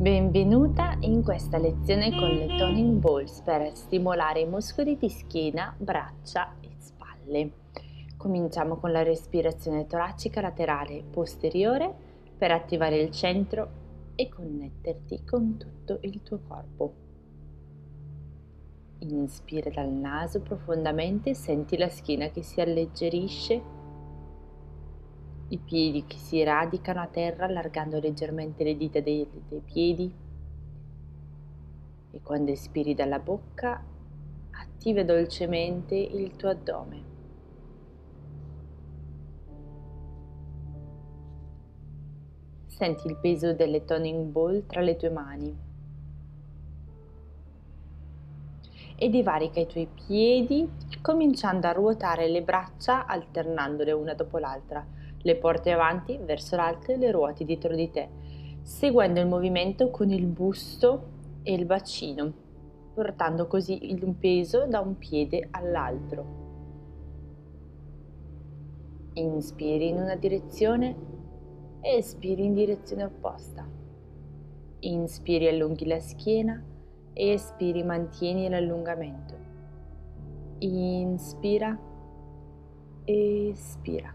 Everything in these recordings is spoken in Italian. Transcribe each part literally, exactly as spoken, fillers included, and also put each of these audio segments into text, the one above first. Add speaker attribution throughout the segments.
Speaker 1: Benvenuta in questa lezione con le Toning Balls per stimolare i muscoli di schiena, braccia e spalle. Cominciamo con la respirazione toracica laterale posteriore per attivare il centro e connetterti con tutto il tuo corpo. Inspira dal naso profondamente, senti la schiena che si alleggerisce, i piedi che si radicano a terra allargando leggermente le dita dei, dei piedi, e quando espiri dalla bocca attiva dolcemente il tuo addome. Senti il peso delle toning ball tra le tue mani e divarica i tuoi piedi cominciando a ruotare le braccia alternandole una dopo l'altra. Le porti avanti verso l'alto e le ruoti dietro di te, seguendo il movimento con il busto e il bacino, portando così il peso da un piede all'altro. Inspiri in una direzione e espiri in direzione opposta. Inspiri, allunghi la schiena, espiri, mantieni l'allungamento. Inspira, espira.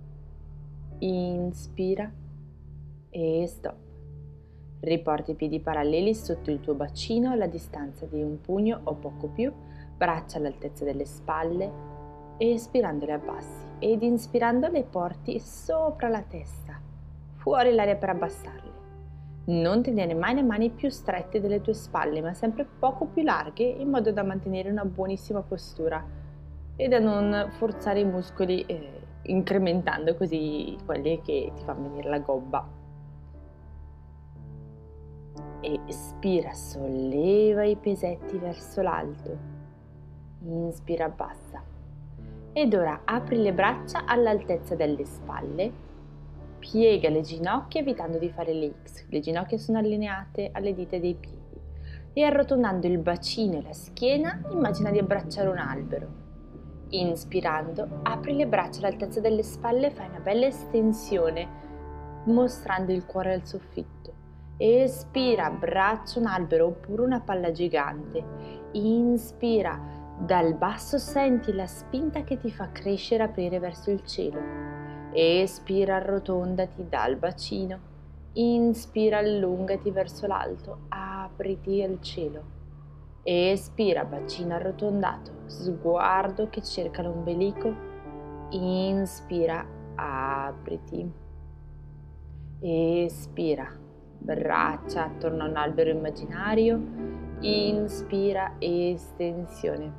Speaker 1: Inspira e stop. Riporti i piedi paralleli sotto il tuo bacino alla distanza di un pugno o poco più, braccia all'altezza delle spalle, e espirando le abbassi ed inspirando le porti sopra la testa, fuori l'aria per abbassarle. Non tenere mai le mani più strette delle tue spalle, ma sempre poco più larghe, in modo da mantenere una buonissima postura e da non forzare i muscoli, eh, incrementando così quelli che ti fanno venire la gobba. E espira, solleva i pesetti verso l'alto. Inspira, abbassa. Ed ora apri le braccia all'altezza delle spalle, piega le ginocchia evitando di fare le X, le ginocchia sono allineate alle dita dei piedi, e arrotondando il bacino e la schiena immagina di abbracciare un albero. Inspirando, apri le braccia all'altezza delle spalle, fai una bella estensione mostrando il cuore al soffitto. Espira, abbraccia un albero oppure una palla gigante. Inspira, dal basso senti la spinta che ti fa crescere e aprire verso il cielo. Espira, arrotondati dal bacino. Inspira, allungati verso l'alto, apriti al cielo. Espira, bacino arrotondato, sguardo che cerca l'ombelico. Inspira, apriti. Espira, braccia attorno a un albero immaginario. Inspira, estensione.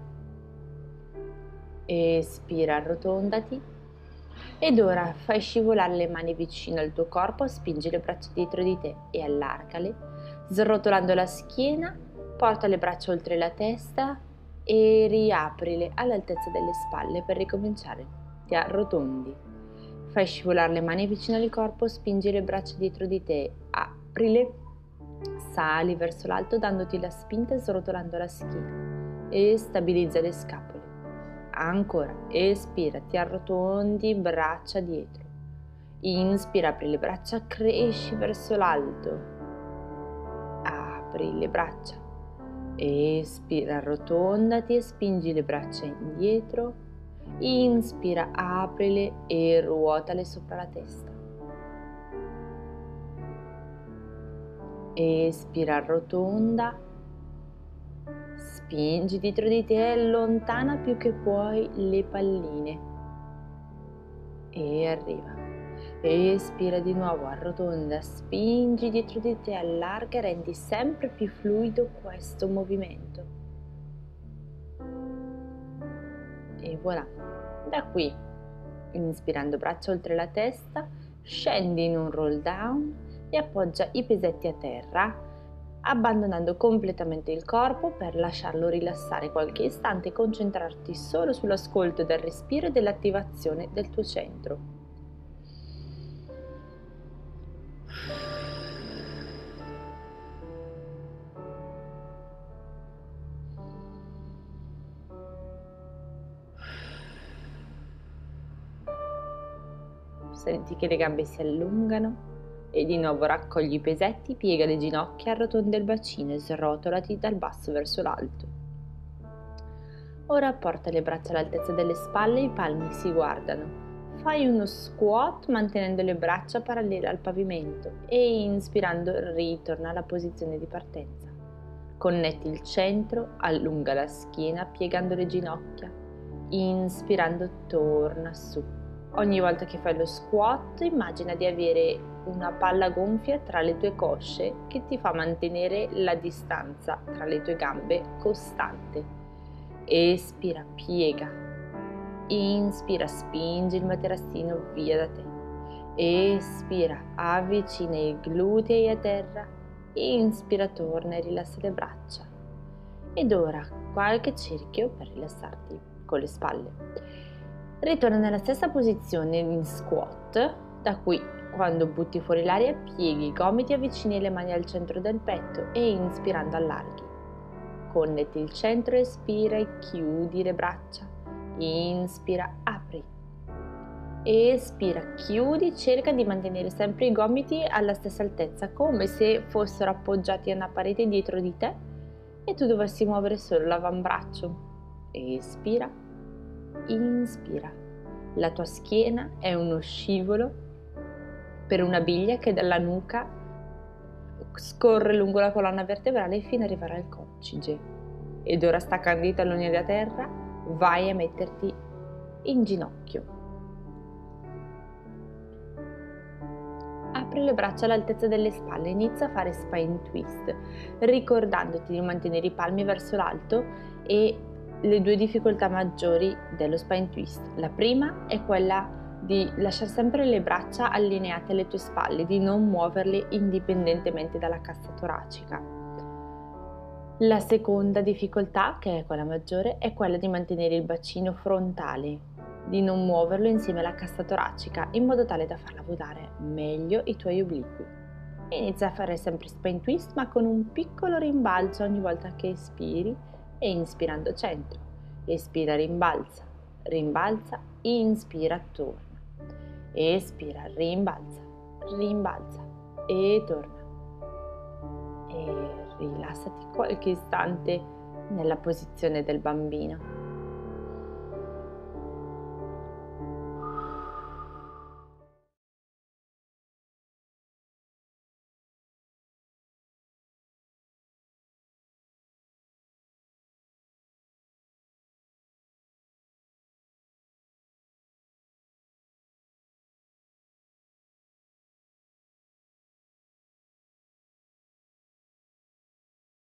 Speaker 1: Espira, arrotondati. Ed ora fai scivolare le mani vicino al tuo corpo, spingi le braccia dietro di te e allargale, srotolando la schiena. Porta le braccia oltre la testa e riaprile all'altezza delle spalle per ricominciare. Ti arrotondi. Fai scivolare le mani vicino al corpo, spingi le braccia dietro di te, aprile, sali verso l'alto dandoti la spinta e srotolando la schiena e stabilizza le scapole. Ancora, espira, ti arrotondi, braccia dietro. Inspira, apri le braccia, cresci verso l'alto. Apri le braccia. Espira, arrotondati e spingi le braccia indietro. Inspira, aprile e ruotale sopra la testa. Espira, arrotonda, spingi dietro di te e allontana più che puoi le palline. E arriva. Espira di nuovo, arrotonda, spingi dietro di te, allarga e rendi sempre più fluido questo movimento. E voilà. Da qui, inspirando braccia oltre la testa, scendi in un roll down e appoggia i pesetti a terra, abbandonando completamente il corpo per lasciarlo rilassare qualche istante e concentrarti solo sull'ascolto del respiro e dell'attivazione del tuo centro. Senti che le gambe si allungano E di nuovo raccogli i pesetti, piega le ginocchia, arrotonda il bacino e srotolati dal basso verso l'alto. Ora porta le braccia all'altezza delle spalle e i palmi si guardano. Fai uno squat mantenendo le braccia parallele al pavimento e inspirando ritorna alla posizione di partenza. Connetti il centro, allunga la schiena piegando le ginocchia. Inspirando torna su. Ogni volta che fai lo squat immagina di avere una palla gonfia tra le tue cosce che ti fa mantenere la distanza tra le tue gambe costante. Espira, piega. Inspira, spingi il materassino via da te. Espira, avvicina i glutei a terra. Inspira, torna e rilassa le braccia. Ed ora qualche cerchio per rilassarti con le spalle. Ritorna nella stessa posizione in squat, da qui quando butti fuori l'aria pieghi i gomiti e avvicini le mani al centro del petto e inspirando allarghi. Connetti il centro, espira e chiudi le braccia. Inspira, apri. Espira, chiudi, cerca di mantenere sempre i gomiti alla stessa altezza, come se fossero appoggiati a una parete dietro di te e tu dovessi muovere solo l'avambraccio. Espira, inspira. La tua schiena è uno scivolo per una biglia che dalla nuca scorre lungo la colonna vertebrale fino ad arrivare al coccige. Ed ora staccando i talloni da terra, vai a metterti in ginocchio. Apri le braccia all'altezza delle spalle, inizia a fare spine twist, ricordandoti di mantenere i palmi verso l'alto e le due difficoltà maggiori dello spine twist. La prima è quella di lasciare sempre le braccia allineate alle tue spalle, di non muoverle indipendentemente dalla cassa toracica. La seconda difficoltà, che è quella maggiore, è quella di mantenere il bacino frontale, di non muoverlo insieme alla cassa toracica in modo tale da far lavorare meglio i tuoi obliqui. Inizia a fare sempre spine twist ma con un piccolo rimbalzo ogni volta che espiri e inspirando centro. Espira, rimbalza, rimbalza, inspira, torna. Espira, rimbalza, rimbalza e torna. E rilassati qualche istante nella posizione del bambino.